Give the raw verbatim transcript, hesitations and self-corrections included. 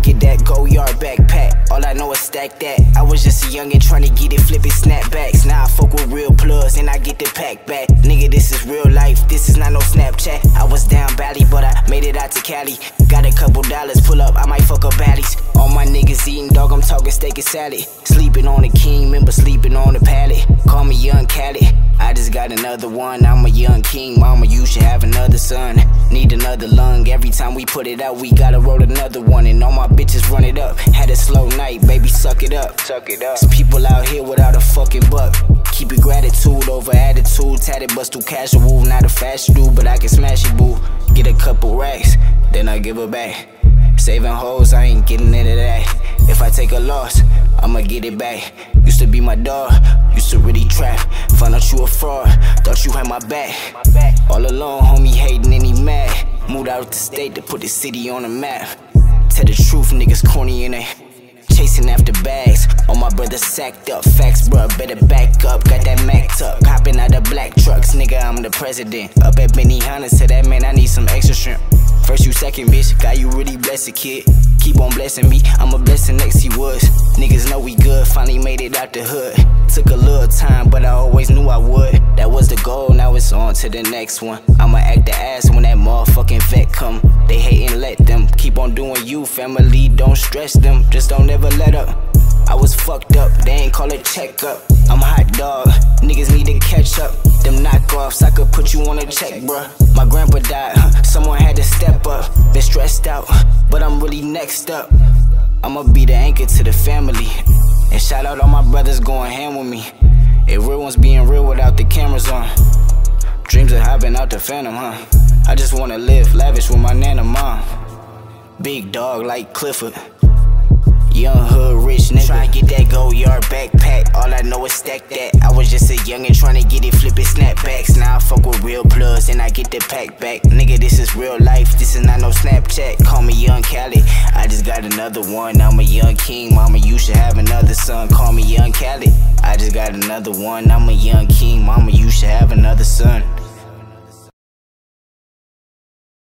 get that go yard backpack. All I know is stack that. I was just a youngin' trying to get it, flipping snapbacks. Now I fuck with real plugs and I get the pack back. Nigga, this is real life, this is not no Snapchat. I was down Bali, but I made it out to Cali. Got a couple dollars, pull up, I might fuck up baddies. All my niggas eating, dog, I'm talking steak and salad. Sleeping on the king, remember sleeping on the pallet. Call me Young Cali, I just got another one. I'm a young king, mama, you should have another son. Need another lung, every time we put it out, we gotta roll another one. And all my bitches run it up. Had a slow night, baby, suck it up. Suck it up. There's people out here without a fucking buck. Keep it gratitude over attitude. Tatted bust too casual, not a fashion dude, but I can smash it, boo. Get a couple racks, then I give it back. Saving hoes, I ain't getting into that. If I take a loss, I'ma get it back. Used to be my dog, used to really trap. Found out you a fraud, thought you had my back. All alone, homie hating and he mad. Moved out the state to put the city on the map. Tell the truth, niggas corny in it. Chasing after bags, all my brothers sacked up. Facts, bruh, better back up. Got that Mac up, hopping out the black trucks. Nigga, I'm the president. Up at Benihana, to that man, I need some extra shrimp. First you second, bitch, God, you really blessed, kid. Keep on blessing me, I'm a blessing next he was. Niggas know we good, finally made it out the hood. Took a little time, but I always knew I would. That was the goal, now it's on to the next one. I'ma act the ass when that motherfucking vet come. They hate and let them, keep on doing you, family, don't stress them. Just don't ever let up. I was fucked up, they ain't call it checkup. I'm a hot dog, niggas need to catch up. Them knockoffs, I could put you on a check, bruh. My grandpa died, huh? Someone had to step up. Been stressed out, but I'm really next up. I'ma be the anchor to the family. And shout out all my brothers going ham with me. It real ones being real without the cameras on. Dreams of hopping out the phantom, huh? I just wanna live lavish with my nana mom. Big dog like Clifford. Young hood rich nigga. Tryna get that go yard backpack. All I know is stack that. I was just a youngin' tryna get it, flipping snapbacks. Now I fuck with real plugs and I get the pack back. Nigga, this is real life, this is not no Snapchat. Call me Young Cali, I just got another one. I'm a young king, mama, you should have another son. Call me Young Cali, I just got another one. I'm a young king, mama, you should have another son.